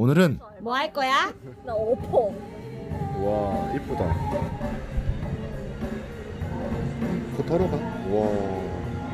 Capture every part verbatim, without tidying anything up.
오늘은 뭐 할 거야? 나 오퍼. 와 이쁘다. 곧 털어 가. 와.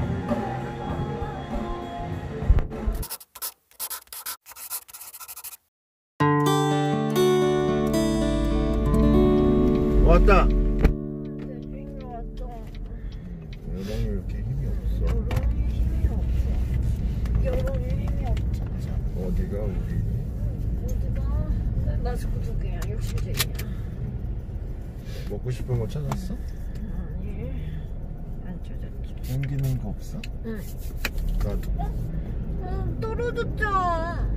왔다. 힘이 왔어. 여동이 왜 이렇게 힘이 없어? 여론이 힘이 없어. 여론이 힘이 없어. 어디가 우리? 어디가? 나 스쿠터기야. 욕심쟁이야. 먹고 싶은 거 찾았어? 아니. 안 찾았지. 옮기는 거 없어? 응. 나도. 응, 떨어졌죠.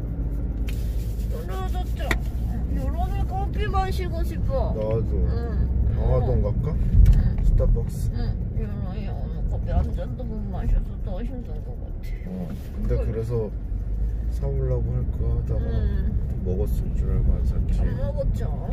떨어졌죠. 여론이 커피 마시고 싶어. 나도. 응. 강화동 갈까? 응. 스타벅스. 응. 여론이 오늘 커피 한 잔도 못 마셔서 더 힘든 것 같아. 어. 근데 그래서 사오려고 할까 하다가 응. 먹었을 줄 알고 안 샀지. 안 먹었죠.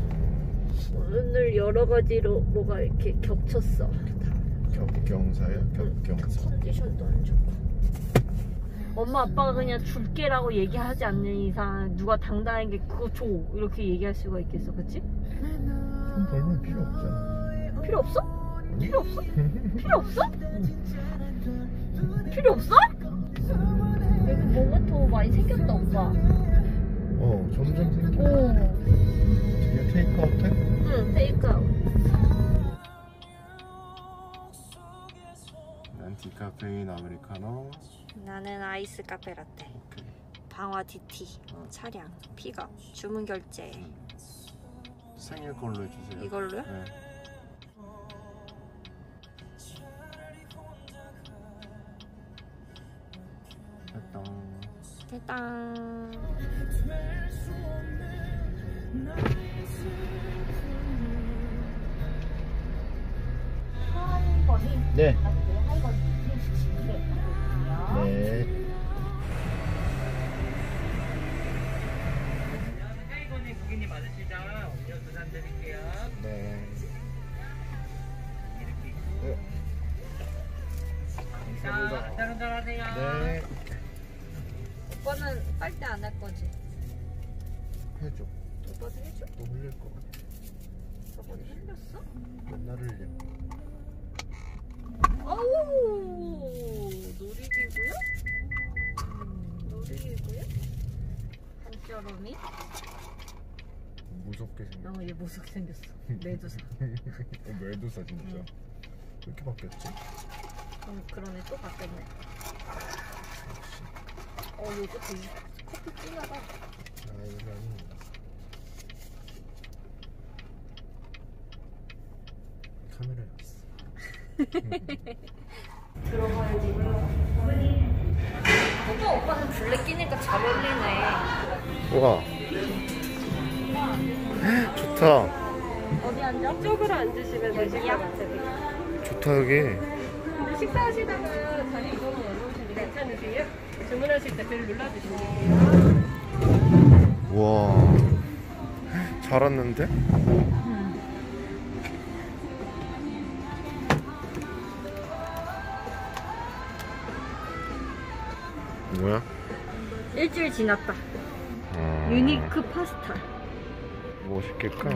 오늘 여러 가지로 뭐가 이렇게 겹쳤어. 겹경사야? 겹경사. 컨디션도 안 좋고. 엄마 아빠가 그냥 줄게라고 얘기하지 않는 이상 누가 당당하게 그거 줘 이렇게 얘기할 수가 있겠어, 그치? 돈 벌면 필요 없잖아. 필요 없어? 필요 없어? 필요 없어? 필요 없어? 여기 뭔가 더 많이 생겼다, 오빠. 어 점점 생겨. 오. 이게 테이크아웃 해? 응, 테이크아웃. 난 디카페인 아메리카노. 나는 아이스 카페 라떼. 오케이. 방화 디티. 어, 차량. 픽업. 주문 결제. 응. 생일 걸로 해주세요. 이걸로요? 네. 됐다. 일단 하이버니 네. 하이버니 네. 하이버니 고객님 맞으시죠? 음료 두 잔 드릴게요. 네. 이렇게 있고. 네. 자, 한잔 한잔 하세요. 네. 오빠는 빨대 안 할 거지? 해줘. 오빠도 해줘? 또 흘릴 것 같아. 저번에 흘렸어? 맨날 흘려. 아우 놀이기구요? 놀이기구요? 한겨름이? 무섭게 생겼어. 어, 얘 무섭게 생겼어. 매도사. 어, 매도사 진짜. 응. 왜 이렇게 바뀌었지? 그럼 그러네, 또 바뀌었네. 어, 요즘 되게 커피 진하다. 아, 이건 카메라에 왔어. 들어가야지. 오빠, 오빠는 블랙 끼니까 잘 어울리네. 우와. 좋다. 어디 앉아? 이쪽으로 앉으시면 되실 것 같아요. 좋다 여기. 근데 식사하시다가 자리 너무 어려우신데 괜찮으세요? 주문하실 때 벨 눌러주시면 돼요. 우와. 잘 왔는데? 뭐야? 일주일 지났다. 아, 유니크 파스타. 뭐 시킬까?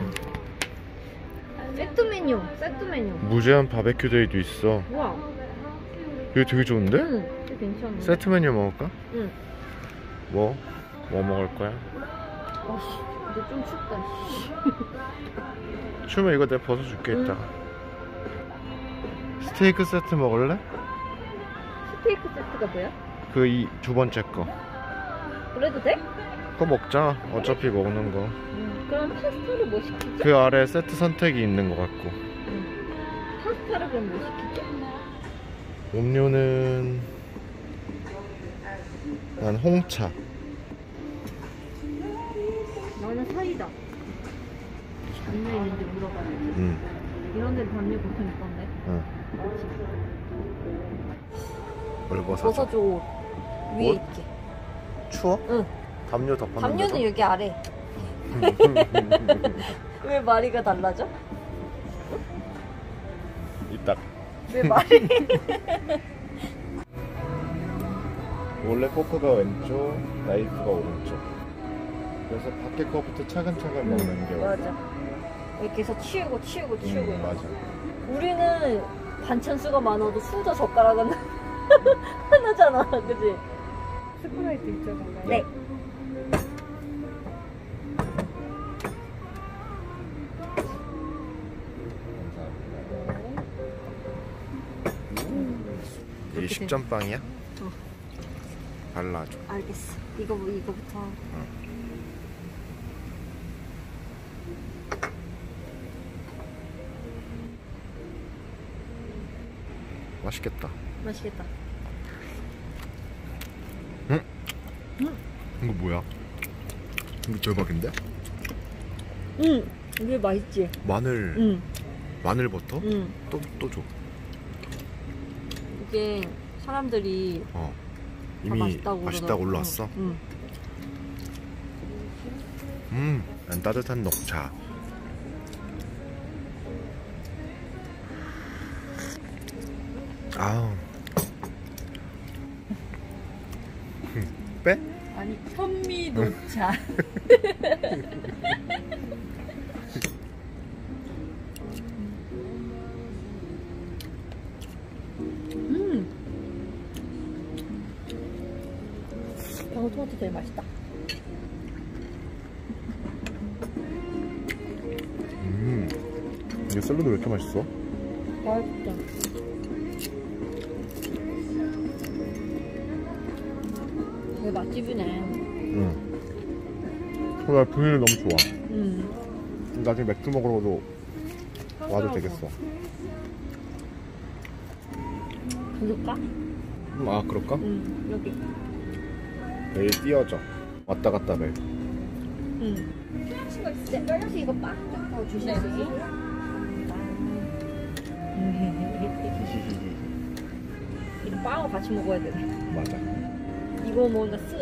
세트 메뉴. 세트 메뉴. 무제한 바베큐 데이도 있어. 우와. 이거 되게 좋은데? 응. 이거 괜찮네. 세트 메뉴 먹을까? 응. 뭐? 뭐 먹을 거야? 어씨. 근데 좀 춥다. 추우면 이거 내가 벗어줄게 응. 이따가. 스테이크 세트 먹을래? 스테이크 세트가 뭐야? 그 이 두 번째 거. 그래도 돼? 그거 먹자. 어차피 먹는 거. 응. 그럼 파스타를 뭐 시키지? 그 아래 세트 선택이 있는 것 같고. 응. 파스타를 그럼 뭐 시키지? 음료는 난 홍차. 나는 사이다. 담요 있는지 물어봐야지. 응. 이런 데는 담요 보통 있던데. 응. 뭘 벗어줘? 벗어줘 옷. 위에 옷? 입게. 추워? 응. 담요 덮었는데도? 담요는 여기 아래. 왜 마리가 달라져? 이따. 왜 말이? 원래 포크가 왼쪽, 나이프가 오른쪽. 그래서 밖에 거부터 차근차근 먹는 게 맞아. 이렇게 해서 치우고 치우고 치우고. 음, 맞아. 우리는 반찬 수가 많아도 수저 젓가락은 하나잖아, 그지? 스프라이트 있죠, 정말. 네. 이게 식전빵이야? 어. 발라줘. 알겠어. 이거 이거부터. 응. 맛있겠다. 맛있겠다. 응? 응? 이거 뭐야? 이거 대박인데? 응. 이게 맛있지. 마늘, 응. 마늘 버터? 응. 또, 또 줘. 이게 사람들이 어. 다 이미 맛있다고, 맛있다고 그러더라고. 올라왔어? 응. 음, 난 따뜻한 녹차. 아우. 빼? 아니 현미 녹차. 음. 방울토마토 제일 맛있다. 음. 이게 샐러드 왜 이렇게 맛있어? 맛있다. 되게 맛집이네. 응. 나 분위기 너무 좋아. 음. 나중에 맥주 먹으러도 와도 되겠어. 가줄까? 음, 아, 그럴까? 응. 여기. 매일 띄어져. 왔다 갔다 매. 응. 네, 빨간색 이거 빡 하고 주시지. 이거 빵하고 같이 먹어야 되네. 맞아. 이거 뭔가 쓰.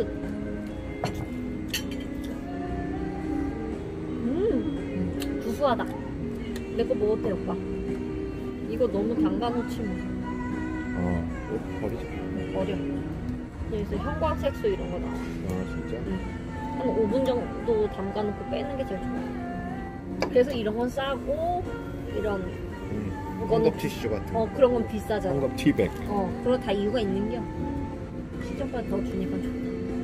음, 구수하다. 내 거 먹었대 오빠. 이거 너무 담가놓지 뭐. 어, 이거 버리자. 버려. 여기서 형광색소 이런 거 나와. 아, 진짜? 한 오 분 정도 담가놓고 빼는 게 제일 좋아. 그래서 이런 건 싸고 이런 응. 이거는 헝겊 티슈 같은 어 거. 그런 건 비싸잖아. 헝겊 티백. 어 그거 다 이유가 있는겨. 시중까지 더 주니까 좋다.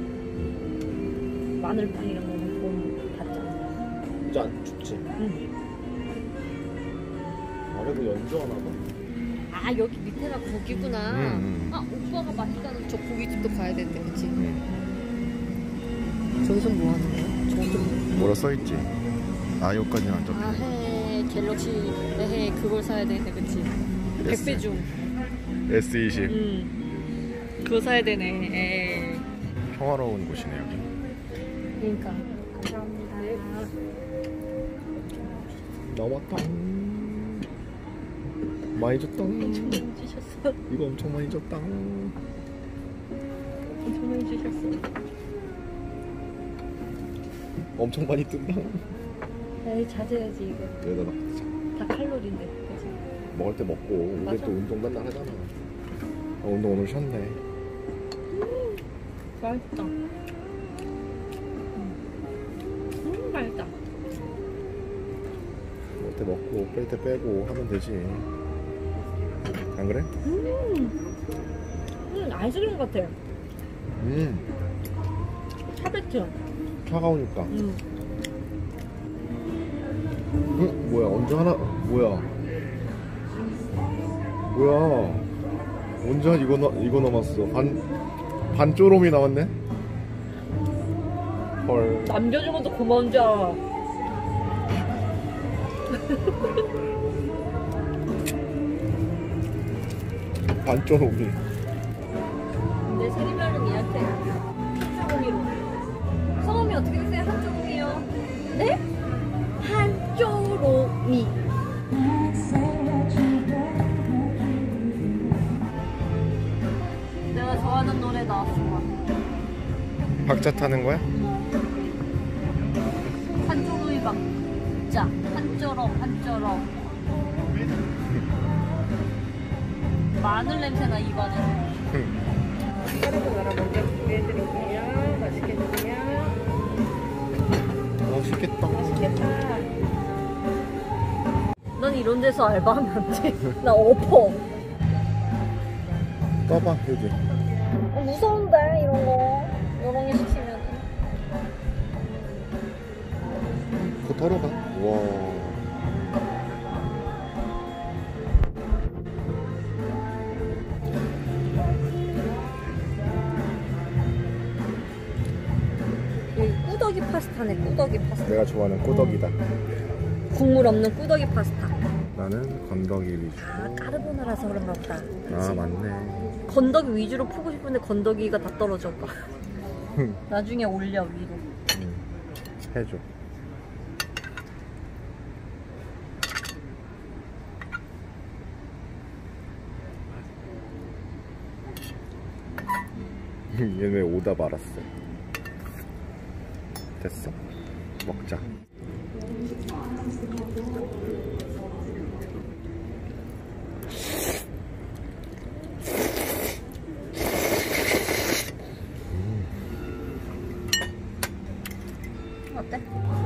마늘빵 이런 거는 돈 받잖아. 이제 안 춥지? 응. 아래도 연주하나 봐. 아 여기 밑에가 거기구나. 음, 음. 아 오빠가 맛있다는 저 고깃집도 가야 되는데 그치? 응. 저기서 뭐 하는 거야? 저기 뭐라 써있지? 아, 여기까지는 안 적혀. 아해 갤럭시 해 그걸 사야 되는데 그치? 백 배 중. 에스 이십. 응. 그거 사야 되네. 에이. 평화로운 곳이네, 여기. 그러니까. 감사합니다. 나왔다. 많이 줬다. 엄청 많이 주셨어. 이거 엄청 많이 줬다. 엄청 많이 주셨어. 엄청 많이 뜬다. 에이 자제해야지 이거. 여기다 넣자. 다 칼로리인데 그치? 먹을 때 먹고. 우리 맞아. 또 운동 맨날 하잖아. 어, 운동 오늘 쉬었네. 맛있다. 음, 음 맛있다. 먹을 때 먹고 플레이트 빼고 하면 되지. 안 그래? 음, 음 아이스크림 같아. 음, 샤베트. 차가우니까. 음. 응? 뭐야? 언제 하나? 뭐야? 뭐야? 언제 이거 나, 이거 남았어? 반, 반 쪼롬이 나왔네? 헐. 남겨주면 더 고마운 줄 알아. 반 쪼롬이. 내 생일별은 이한테 한조롱이로. 성함이 어떻게 되세요? 한조롱이요. 네? 한조롱이. 내가 좋아하는 노래 나왔어. 박자 타는 거야? 한조롱이 박자. 한조롱, 한조롱. 마늘 냄새나 입안에. 카르보나라 먼저 준비해드릴게요. 맛있게 드세요. 이런 데서 알바하면 안 돼. 나 엎어. 떠봐 여기. 어, 무서운데 이런 거. 이런 게 시키면. 그거 털어가. 와. 여기 꾸덕이 파스타네. 꾸덕이 파스타. 내가 좋아하는 꾸덕이다. 국물 없는 꾸덕이 파스타. 나는 건더기 위주. 아, 까르보나라서 그런가 보다. 아 맞네. 건더기 위주로 푸고 싶은데 건더기가 다 떨어져 오빠. 나중에 올려 위로. 응. 해줘. 얘네 오다 말았어. 됐어. 먹자. 어때?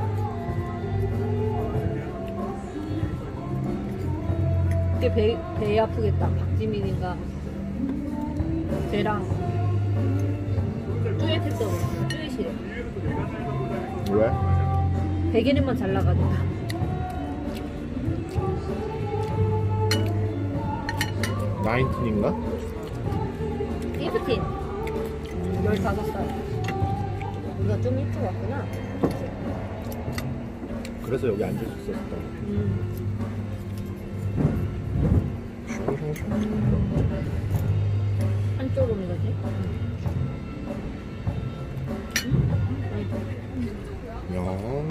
그게 배, 배 아프겠다. 박지민인가 쟤랑 듀엣했어. 듀엣이래. 왜? 베개는만 잘 나가니까. 나인틴인가? 피프틴 열다섯 살. 우리가 좀 일찍 왔구나. 그래서 여기 앉을 수 있었다. 음. 한쪽으로 거지? 양.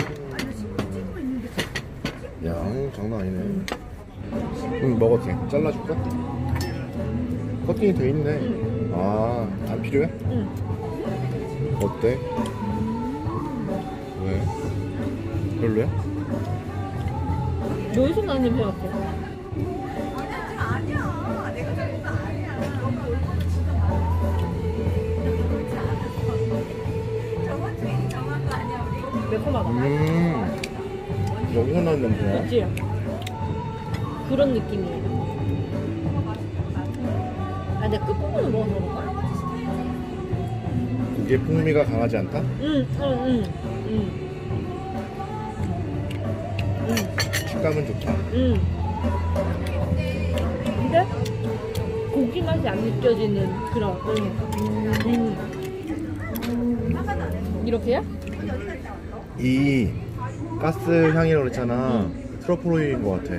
양 장난 아니네. 응, 먹어도 돼. 잘라줄까? 커팅이 돼 있네. 응. 아, 안 필요해? 응. 어때? 왜? 별로야? 뭘 생각 냄새 맡아? 매콤하다. 음, 여기서 나는 냄새야? 그치? 그런 느낌이에요. 아, 근데 끝부분을 먹어서 그런가? 그게 풍미가 강하지 않다? 응, 응, 응, 응. 응, 식감은 좋다. 응. 근데 고기 맛이 안 느껴지는 그런, 응. 응. 이렇게야? 이 가스 향이라고 그랬잖아. 응. 트러플 오일인 것 같아.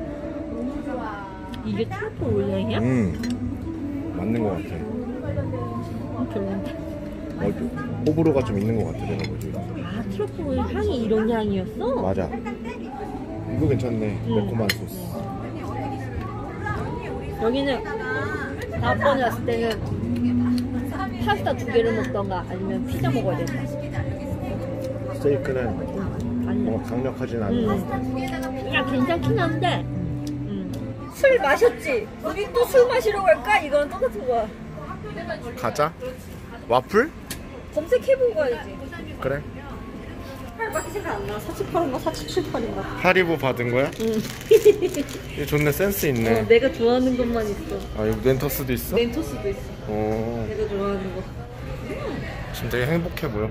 이게 트러플 오일향이야? 음, 맞는 것 같아. 별론데. 어, 호불호가 좀 있는 것 같아, 내가 보기. 아, 트러플 오일 향이 이런 향이었어? 맞아. 이거 괜찮네. 응. 매콤한 소스. 여기는 다음번에 왔을 때는 파스타 두 개를 먹던가 아니면 피자 먹어야 된다. 스테이크는 아니, 뭐 강력하진 않은 것 같아. 음. 그냥 괜찮긴 한데 음. 술 마셨지? 우리 또 술 마시러 갈까? 이거는 똑같은 거야. 가자. 와플? 검색해보고 가야지. 그래. 팔밖에 생각 안 나. 사십팔인가 사십칠팔인가. 하리보 받은 거야? 응. 이거 좋네, 센스 있네. 어, 내가 좋아하는 것만 있어. 아, 이거 멘토스도 있어? 멘토스도 있어. 어, 내가 좋아하는 거. 지금 되게 행복해 보여.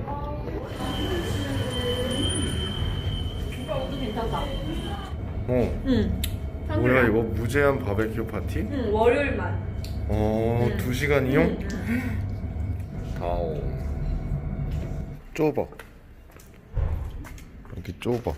이거 괜찮다. 어. 응. 뭐야 이거 무제한 바베큐 파티? 응, 월요일만. 어, 응. 두 시간 이용? 응. 아오. 좁아. 여기 좁아.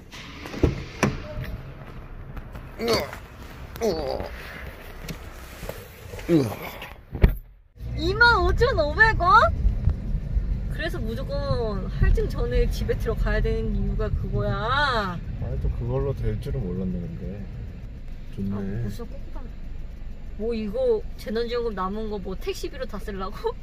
이만 오천오백 원? 그래서 무조건 할증 전에 집에 들어가야 되는 이유가 그거야. 아, 아니 또 그걸로 될 줄은 몰랐네 근데. 좋네. 아, 벌써 꼼꼼. 뭐 이거 재난지원금 남은 거 뭐 택시비로 다 쓰려고?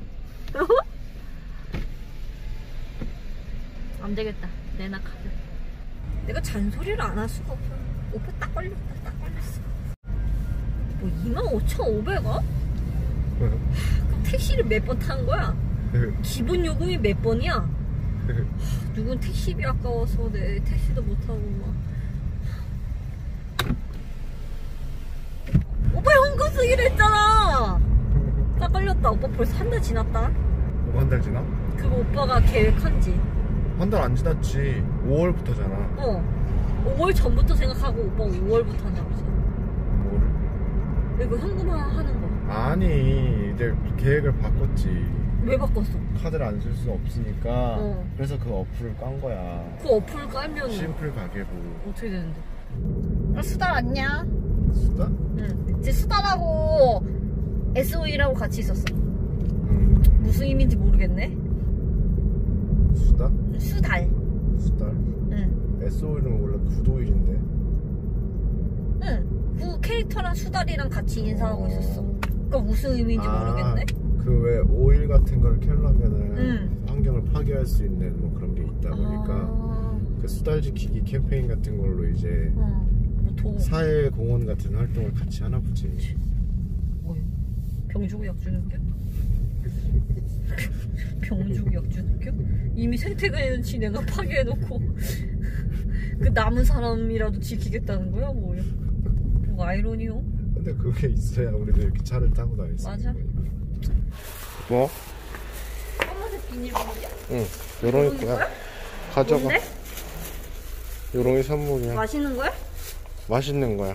안 되겠다. 내놔 카드. 내가 잔소리를 안 할 수가 없어. 오빠 딱 걸렸다. 딱 걸렸어. 뭐 이만 오천오백 원? 그럼 택시를 몇 번 탄 거야? 기본 요금이 몇 번이야? 누군 택시비 아까워서 내 택시도 못 타고 막. 쓰기로 했잖아. 딱 걸렸다. 오빠 벌써 한 달 지났다. 뭐 한 달 지나? 그거 오빠가 계획한지. 한 달 안 지났지. 오월부터잖아. 어. 오월 전부터 생각하고 오빠 오월부터 한다고 했어. 뭐를? 이거 현금화 하는 거. 아니 이제 계획을 바꿨지. 왜 바꿨어? 카드를 안 쓸 수 없으니까. 어. 그래서 그 어플을 깐 거야. 그 어플 깔면 심플 가계부. 어떻게 되는데? 나 수달 왔냐? 수다? 응. 이제 수달하고 에스오이라고 같이 있었어. 응. 무슨 의미인지 모르겠네. 수다? 수달. 수달? 응. 에스오일은 원래 구도일인데. 응. 그 캐릭터랑 수달이랑 같이 인사하고 있었어. 그니까 무슨 의미인지 모르겠네. 그 왜 오일 같은 걸 켜려면은 응. 환경을 파괴할 수 있는 뭐 그런 게 있다 보니까 아... 그 수달 지키기 캠페인 같은 걸로 이제 어. 뭐 도... 사회 공헌 같은 활동을 같이 하나 보지. 뭐야? 병 주고 약 주는 겨? 병 주고 약 주는 겨? 이미 생태계는 지네가 파괴해놓고 그 남은 사람이라도 지키겠다는 거야? 뭐야? 뭐 아이러니요? 근데 그게 있어야 우리도 이렇게 차를 타고 다닐 수 맞아. 있는 거니까. 뭐? 검은색 비닐봉지야? 응, 요롱이 거야. 가져가. 뭔데? 요롱이 선물이야. 맛있는 거야? 맛있는 거야.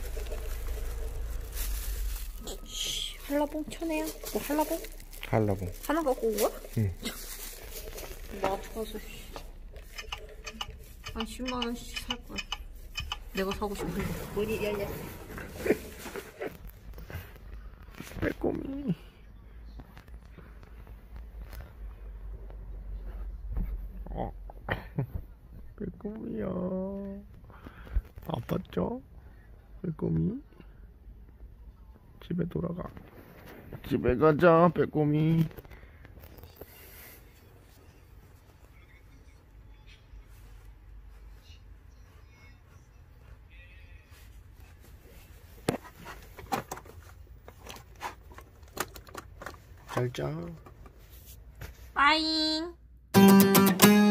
한라봉 천혜야? 뭐 한라봉? 하려고. 하나 갖고 온 거야? 응. 마트 가서 한 십만 원씩 살 거야. 내가 사고 싶은 거. 문이 열려. 빼꼼이. 어. 빼꼼이야. 아팠죠? 빼꼼이. 집에 돌아가. 집에 가자, 빼꼼이. 잘 자. 빠잉.